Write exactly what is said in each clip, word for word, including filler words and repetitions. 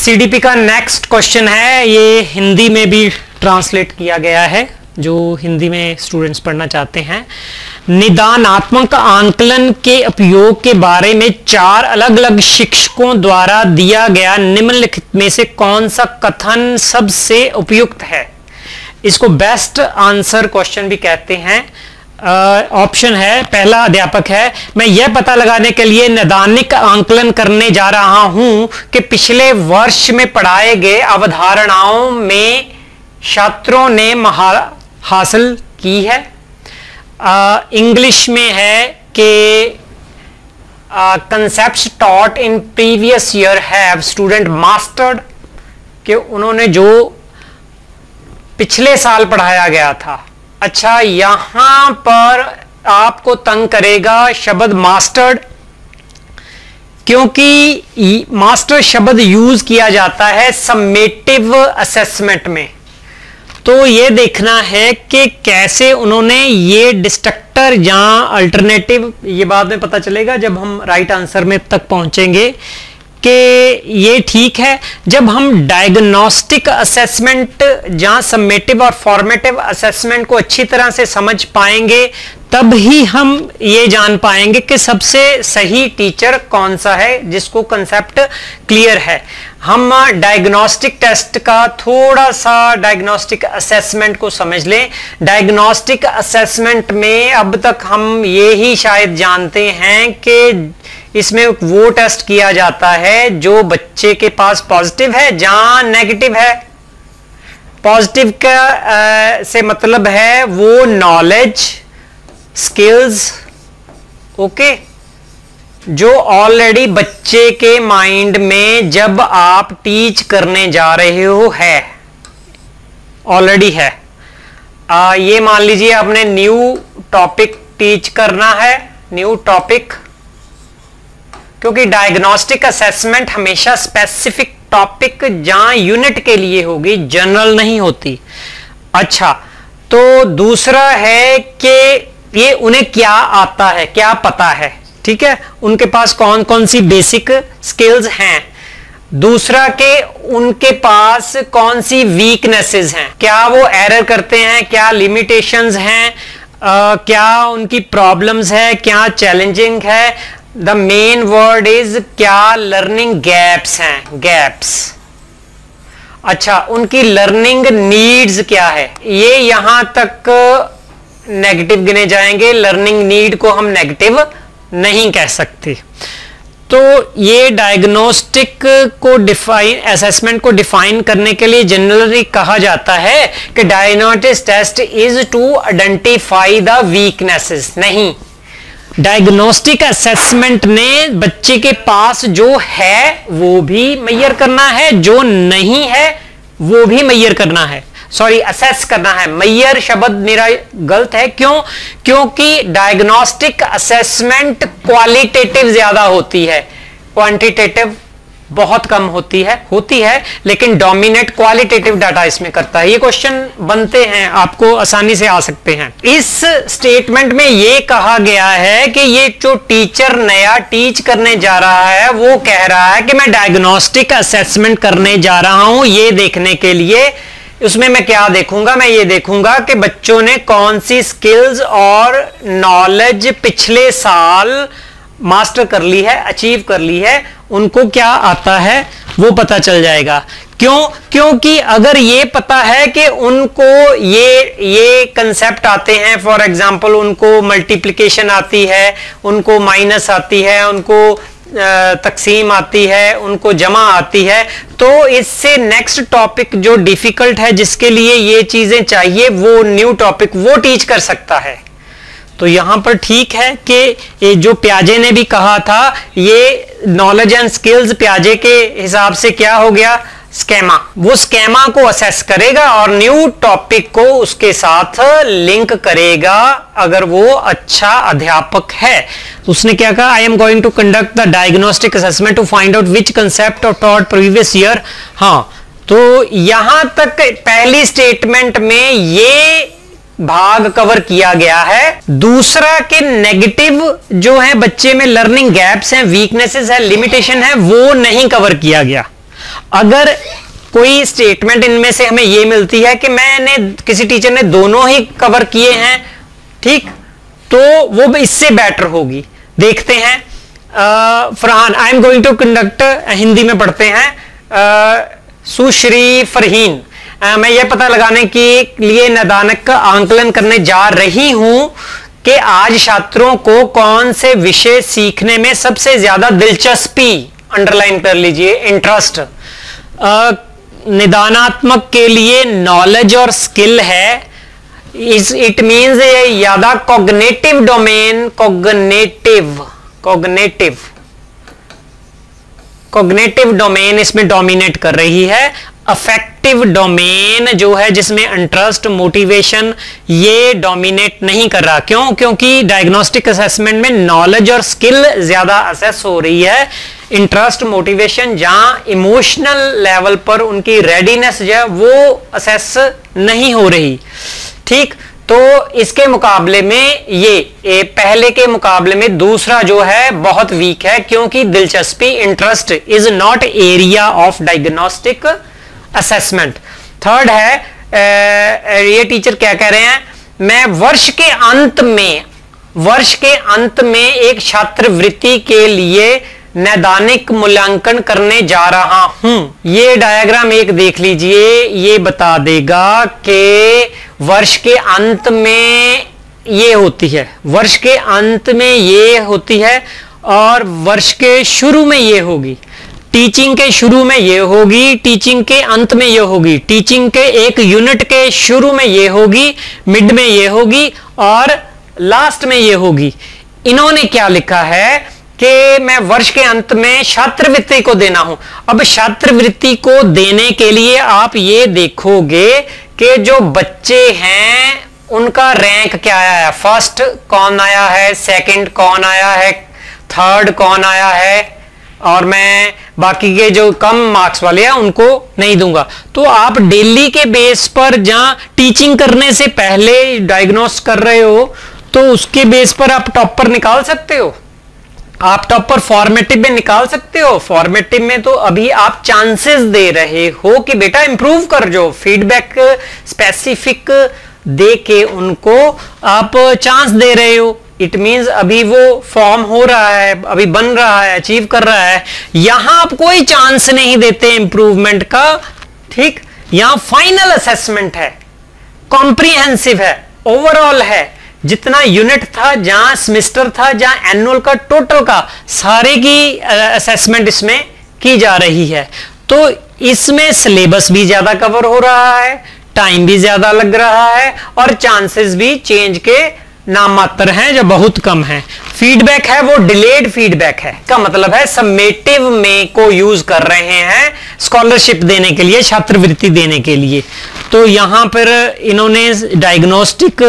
CDP का next question है, ये हिंदी में भी ट्रांसलेट किया गया है, जो हिंदी में स्टूडेंट्स पढ़ना चाहते हैं। निदानात्मक आंकलन के उपयोग के बारे में चार अलग अलग शिक्षकों द्वारा दिया गया निम्नलिखित में से कौन सा कथन सबसे उपयुक्त है? इसको बेस्ट आंसर क्वेश्चन भी कहते हैं। ऑप्शन uh, है, पहला अध्यापक है, मैं यह पता लगाने के लिए नैदानिक आंकलन करने जा रहा हूं कि पिछले वर्ष में पढ़ाए गए अवधारणाओं में छात्रों ने महारत हासिल की है। इंग्लिश uh, में है कि concepts taught in previous year have student mastered, कि उन्होंने जो पिछले साल पढ़ाया गया था। अच्छा, यहां पर आपको तंग करेगा शब्द मास्टर्ड, क्योंकि मास्टर शब्द यूज किया जाता है समेटिव असेसमेंट में। तो ये देखना है कि कैसे उन्होंने ये डिस्ट्रक्टर या अल्टरनेटिव, ये बाद में पता चलेगा जब हम राइट आंसर में तक पहुंचेंगे कि ये ठीक है। जब हम डायग्नोस्टिक असेसमेंट या समेटिव और फॉर्मेटिव असेसमेंट को अच्छी तरह से समझ पाएंगे, तब ही हम ये जान पाएंगे कि सबसे सही टीचर कौन सा है जिसको कंसेप्ट क्लियर है। हम डायग्नोस्टिक टेस्ट का थोड़ा सा डायग्नोस्टिक असेसमेंट को समझ लें। डायग्नोस्टिक असेसमेंट में अब तक हम ये ही शायद जानते हैं कि इसमें वो टेस्ट किया जाता है जो बच्चे के पास पॉजिटिव है या नेगेटिव है। पॉजिटिव का आ, से मतलब है वो नॉलेज, स्किल्स, ओके, जो ऑलरेडी बच्चे के माइंड में जब आप टीच करने जा रहे हो है, ऑलरेडी है। आ, ये मान लीजिए आपने न्यू टॉपिक टीच करना है, न्यू टॉपिक, क्योंकि डायग्नोस्टिक असेसमेंट हमेशा स्पेसिफिक टॉपिक या यूनिट के लिए होगी, जनरल नहीं होती। अच्छा, तो दूसरा है कि ये उन्हें क्या आता है, क्या पता है, ठीक है, उनके पास कौन कौन सी बेसिक स्किल्स हैं। दूसरा के उनके पास कौन सी वीकनेसेस हैं, क्या वो एरर करते हैं, क्या लिमिटेशंस हैं, आ, क्या उनकी प्रॉब्लम्स है, क्या चैलेंजिंग है। द मेन वर्ड इज क्या लर्निंग गैप्स हैं, गैप्स। अच्छा, उनकी लर्निंग नीड्स क्या है, ये यहां तक नेगेटिव गिने जाएंगे। लर्निंग नीड को हम नेगेटिव नहीं कह सकते। तो ये डायग्नोस्टिक को डिफाइन, असेसमेंट को डिफाइन करने के लिए जनरली कहा जाता है कि diagnostic test is to identify the weaknesses. नहीं, डायग्नोस्टिक असेसमेंट ने बच्चे के पास जो है वो भी मेजर करना है, जो नहीं है वो भी मेजर करना है, सॉरी असेस करना है। मेजर शब्द मेरा गलत है, क्यों? क्योंकि डायग्नोस्टिक असेसमेंट क्वालिटेटिव ज्यादा होती है, क्वांटिटेटिव बहुत कम होती है होती है लेकिन डोमिनेट क्वालिटेटिव डाटा इसमें करता है। ये क्वेश्चन बनते हैं, आपको आसानी से आ सकते हैं। इस स्टेटमेंट में ये कहा गया है कि ये जो टीचर नया टीच करने जा रहा है वो कह रहा है कि मैं डायग्नोस्टिक असेसमेंट करने जा रहा हूं, ये देखने के लिए उसमें मैं क्या देखूंगा, मैं ये देखूंगा कि बच्चों ने कौन सी स्किल्स और नॉलेज पिछले साल मास्टर कर ली है, अचीव कर ली है, उनको क्या आता है वो पता चल जाएगा। क्यों? क्योंकि अगर ये पता है कि उनको ये ये कंसेप्ट आते हैं, फॉर एग्जांपल उनको मल्टीप्लिकेशन आती है, उनको माइनस आती है, उनको तकसीम आती है, उनको जमा आती है, तो इससे नेक्स्ट टॉपिक जो डिफिकल्ट है जिसके लिए ये चीजें चाहिए, वो न्यू टॉपिक वो टीच कर सकता है। तो यहां पर ठीक है कि ये जो प्याजे ने भी कहा था, ये नॉलेज एंड स्किल्स प्याजे के हिसाब से क्या हो गया, स्केमा। वो स्केमा को असेस करेगा और न्यू टॉपिक को उसके साथ लिंक करेगा अगर वो अच्छा अध्यापक है। तो उसने क्या कहा, I am going to conduct the diagnostic assessment to find out which concept of taught previous year. हाँ, तो यहां तक पहली स्टेटमेंट में ये भाग कवर किया गया है। दूसरा के नेगेटिव जो है बच्चे में लर्निंग गैप्स हैं, वीकनेसेस है, लिमिटेशन है, वो नहीं कवर किया गया। अगर कोई स्टेटमेंट इनमें से हमें ये मिलती है कि मैंने किसी टीचर ने दोनों ही कवर किए हैं, ठीक, तो वो इससे बेटर होगी। देखते हैं Farhan, I am going to conduct, Hindi में पढ़ते हैं, सुश्री फरहीन, आ, मैं ये पता लगाने के लिए नैदानिक का आंकलन करने जा रही हूं कि आज छात्रों को कौन से विषय सीखने में सबसे ज्यादा दिलचस्पी, अंडरलाइन कर लीजिए, इंटरेस्ट। निदानात्मक के लिए नॉलेज और स्किल है, इस इट मीन्स ज्यादा cognitive domain, cognitive cognitive cognitive domain इसमें डोमिनेट कर रही है। अफेक्टिव डोमेन जो है जिसमें इंटरेस्ट, मोटिवेशन, ये डोमिनेट नहीं कर रहा। क्यों? क्योंकि डायग्नोस्टिक असेसमेंट में नॉलेज और स्किल ज्यादा असेस हो रही है। इंटरेस्ट, मोटिवेशन, जहां इमोशनल लेवल पर उनकी रेडीनेस जो है वो असेस नहीं हो रही, ठीक। तो इसके मुकाबले में ये, ये पहले के मुकाबले में दूसरा जो है बहुत वीक है, क्योंकि दिलचस्पी, interest is not area of diagnostic assessment. Third है, आ, ये टीचर क्या कह रहे हैं, मैं वर्ष के अंत में वर्ष के अंत में एक छात्रवृत्ति के लिए नैदानिक मूल्यांकन करने जा रहा हूं। ये डायग्राम एक देख लीजिए, ये बता देगा कि वर्ष के अंत में ये होती है, वर्ष के अंत में ये होती है, और वर्ष के शुरू में ये होगी। टीचिंग के शुरू में ये होगी, टीचिंग के अंत में ये होगी, टीचिंग के एक यूनिट के शुरू में ये होगी, मिड में ये होगी, और लास्ट में ये होगी। इन्होंने क्या लिखा है कि मैं वर्ष के अंत में छात्रवृत्ति को देना हूं। अब छात्रवृत्ति को देने के लिए आप ये देखोगे कि जो बच्चे हैं उनका रैंक क्या आया है, फर्स्ट कौन आया है, सेकंड कौन आया है, थर्ड कौन आया है, और मैं बाकी के जो कम मार्क्स वाले हैं उनको नहीं दूंगा। तो आप डेली के बेस पर, जहां टीचिंग करने से पहले डायग्नोस कर रहे हो, तो उसके बेस पर आप टॉपर निकाल सकते हो, आप टॉपर फॉर्मेटिव में निकाल सकते हो। फॉर्मेटिव में तो अभी आप चांसेस दे रहे हो कि बेटा इंप्रूव कर, जो फीडबैक स्पेसिफिक दे के उनको आप चांस दे रहे हो। इट मींस अभी वो फॉर्म हो रहा है, अभी बन रहा है, अचीव कर रहा है। यहां आप कोई चांस नहीं देते इंप्रूवमेंट का, ठीक। यहां फाइनल असेसमेंट है, कॉम्प्रिहेंसिव है, ओवरऑल है, जितना यूनिट था, जहां सेमेस्टर था, जहां एनुअल का टोटल का सारे की असेसमेंट इसमें की जा रही है। तो इसमें सिलेबस भी ज्यादा कवर हो रहा है, टाइम भी ज्यादा लग रहा है, और चांसेस भी चेंज के नाम मात्र हैं, जो बहुत कम है। फीडबैक है वो डिलेड फीडबैक है, का मतलब है समेटिव में को यूज कर रहे हैं स्कॉलरशिप देने के लिए, छात्रवृत्ति देने के लिए। तो यहां पर इन्होंने डायग्नोस्टिक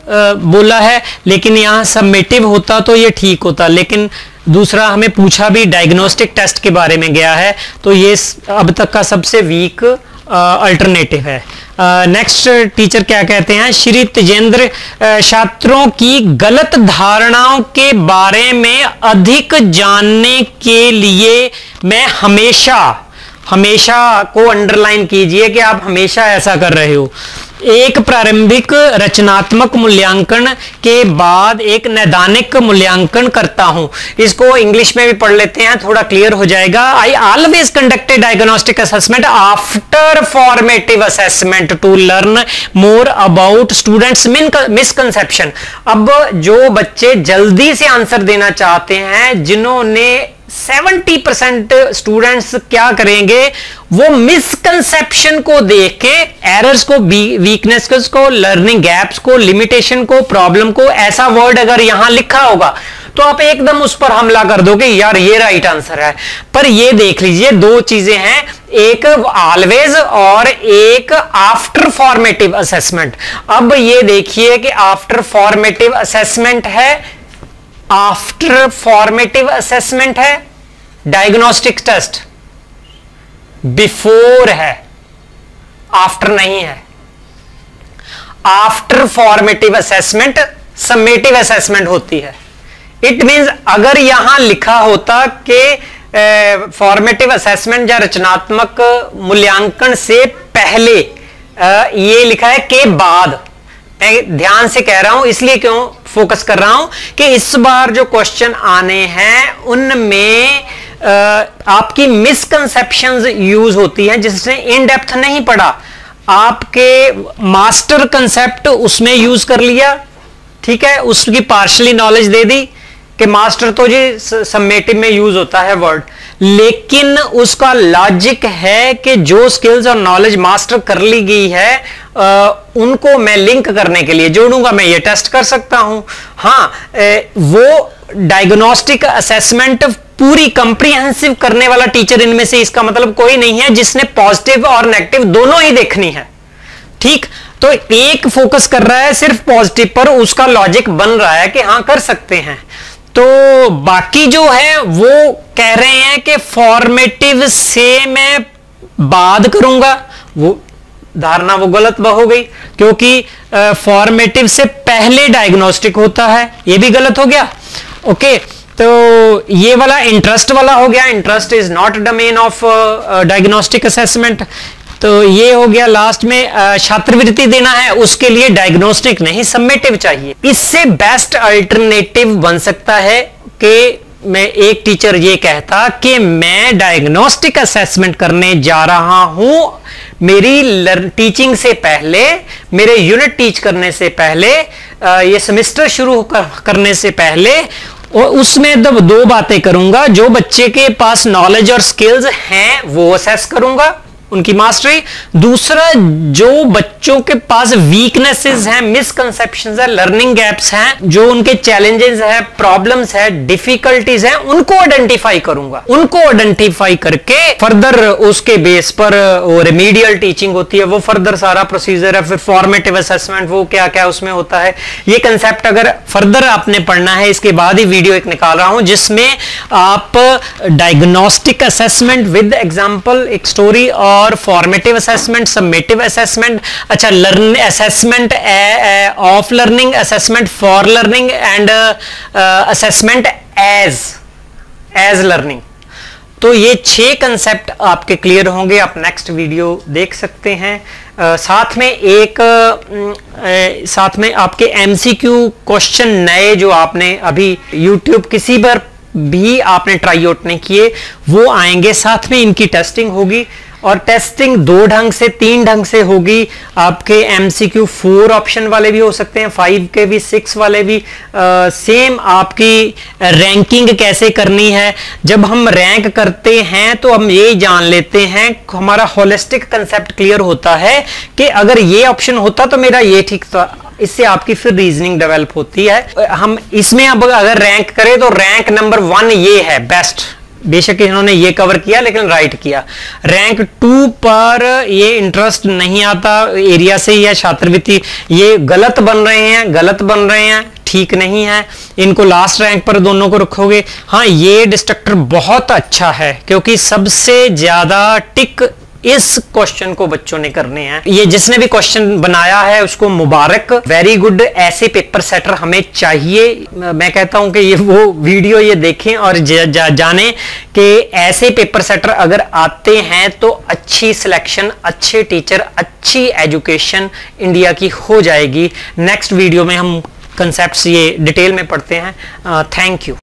बोला है, लेकिन यहां समेटिव होता तो ये ठीक होता, लेकिन दूसरा हमें पूछा भी डायग्नोस्टिक टेस्ट के बारे में गया है, तो ये अब तक का सबसे वीक अल्टरनेटिव है। नेक्स्ट uh, टीचर क्या कहते हैं, श्री तेजेंद्र, छात्रों की गलत धारणाओं के बारे में अधिक जानने के लिए मैं हमेशा हमेशा को अंडरलाइन कीजिए कि आप हमेशा ऐसा कर रहे हो। एक प्रारंभिक रचनात्मक मूल्यांकन के बाद एक नैदानिक मूल्यांकन करता हूं। इसको इंग्लिश में भी पढ़ लेते हैं, थोड़ा क्लियर हो जाएगा। I always conducted diagnostic assessment after formative assessment to learn more about students misconception. अब जो बच्चे जल्दी से आंसर देना चाहते हैं, जिन्होंने सत्तर परसेंट स्टूडेंट्स क्या करेंगे, वो मिसकंसेप्शन को देख के, एरर्स को, वीकनेस को, लर्निंग गैप्स को, लिमिटेशन को, प्रॉब्लम को, ऐसा वर्ड अगर यहां लिखा होगा तो आप एकदम उस पर हमला कर दोगे, यार ये राइट आंसर है। पर ये देख लीजिए, दो चीजें हैं, एक ऑलवेज और एक आफ्टर फॉर्मेटिव असेसमेंट। अब ये देखिए कि आफ्टर फॉर्मेटिव असेसमेंट है, आफ्टर फॉर्मेटिव असेसमेंट है, डायग्नोस्टिक टेस्ट बिफोर है, आफ्टर नहीं है। After formative assessment summative assessment होती है। इट मींस अगर यहां लिखा होता कि फॉर्मेटिव असेसमेंट या रचनात्मक मूल्यांकन से पहले, आ, ये लिखा है के बाद। मैं ध्यान से कह रहा हूं, इसलिए क्यों फोकस कर रहा हूं कि इस बार जो क्वेश्चन आने हैं उनमें आपकी मिसकंसेप्शंस यूज होती हैं, जिसने इन डेप्थ नहीं पढ़ा। आपके मास्टर कंसेप्ट उसमें यूज कर लिया, ठीक है, उसकी पार्शली नॉलेज दे दी कि मास्टर तो जी समेटिव में यूज होता है वर्ड, लेकिन उसका लॉजिक है कि जो स्किल्स और नॉलेज मास्टर कर ली गई है आ, उनको मैं लिंक करने के लिए जोड़ूंगा, मैं ये टेस्ट कर सकता हूं। हाँ, ए, वो डायग्नोस्टिक असेसमेंट पूरी कंप्रीहेंसिव करने वाला टीचर इनमें से इसका मतलब कोई नहीं है जिसने पॉजिटिव और नेगेटिव दोनों ही देखनी है, ठीक। तो एक फोकस कर रहा है सिर्फ पॉजिटिव पर, उसका लॉजिक बन रहा है कि हाँ कर सकते हैं। तो बाकी जो है वो कह रहे हैं कि फॉर्मेटिव से मैं बाद करूंगा, वो धारणा वो गलत हो गई, क्योंकि फॉर्मेटिव से पहले डायग्नोस्टिक होता है, ये भी गलत हो गया। ओके, तो ये वाला इंटरेस्ट वाला हो गया, interest is not domain of diagnostic assessment. तो ये हो गया। लास्ट में छात्रवृत्ति देना है, उसके लिए डायग्नोस्टिक नहीं समेटिव चाहिए। इससे बेस्ट अल्टरनेटिव बन सकता है कि मैं एक टीचर ये कहता कि मैं डायग्नोस्टिक असेसमेंट करने जा रहा हूं, मेरी टीचिंग से पहले, मेरे यूनिट टीच करने से पहले, ये सेमेस्टर शुरू कर, करने से पहले, और उसमें दो, दो बातें करूंगा। जो बच्चे के पास नॉलेज और स्किल्स हैं वो असेस करूंगा, उनकी मास्टरी। दूसरा, जो बच्चों के पास वीकनेसेस हैं, मिसकंसेप्शंस है, लर्निंग गैप्स हैं, जो उनके चैलेंजेस है, प्रॉब्लम्स है, डिफिकल्टीज हैं, उनको आइडेंटिफाई करूंगा। उनको आइडेंटिफाई करके फर्दर उसके बेस पर वो रेमेडियल टीचिंग होती है, वो फर्दर सारा प्रोसीजर है। फिर फॉर्मेटिव असेसमेंट, वो क्या क्या उसमें होता है, ये कंसेप्ट अगर फर्दर आपने पढ़ना है, इसके बाद ही वीडियो एक निकाल रहा हूं जिसमें आप डायग्नोस्टिक असेसमेंट विद एग्जांपल, एक स्टोरी, और और फॉर्मेटिव असेसमेंट, समेटिव असेसमेंट, अच्छा learn assessment of learning, assessment for learning and assessment as as learning. तो ये छह कंसेप्ट आपके क्लियर होंगे, आप नेक्स्ट वीडियो देख सकते हैं। uh, साथ में एक uh, साथ में आपके एमसीक्यू क्वेश्चन नए जो आपने अभी यूट्यूब किसी पर भी आपने ट्राई आउट नहीं किए वो आएंगे, साथ में इनकी टेस्टिंग होगी। और टेस्टिंग दो ढंग से, तीन ढंग से होगी। आपके एमसीक्यू फोर ऑप्शन वाले भी हो सकते हैं, फाइव के भी, सिक्स वाले भी। आ, सेम आपकी रैंकिंग कैसे करनी है, जब हम रैंक करते हैं तो हम ये जान लेते हैं, हमारा होलिस्टिक कंसेप्ट क्लियर होता है कि अगर ये ऑप्शन होता तो मेरा ये ठीक था। इससे आपकी फिर रीजनिंग डेवलप होती है। हम इसमें अब अगर रैंक करें तो रैंक नंबर वन ये है बेस्ट, बेशक इन्होंने ये कवर किया लेकिन राइट किया। रैंक टू पर ये इंटरेस्ट नहीं आता एरिया से या छात्रवृत्ति, ये गलत बन रहे हैं, गलत बन रहे हैं, ठीक नहीं है, इनको लास्ट रैंक पर दोनों को रखोगे। हाँ, ये डिस्ट्रक्टर बहुत अच्छा है क्योंकि सबसे ज्यादा टिक इस क्वेश्चन को बच्चों ने करने हैं। ये जिसने भी क्वेश्चन बनाया है उसको मुबारक, वेरी गुड। ऐसे पेपर सेटर हमें चाहिए। मैं कहता हूं कि ये वो वीडियो ये देखें और जा, जा, जाने कि ऐसे पेपर सेटर अगर आते हैं तो अच्छी सिलेक्शन, अच्छे टीचर, अच्छी एजुकेशन इंडिया की हो जाएगी। नेक्स्ट वीडियो में हम कंसेप्ट्स ये डिटेल में पढ़ते हैं। Thank you.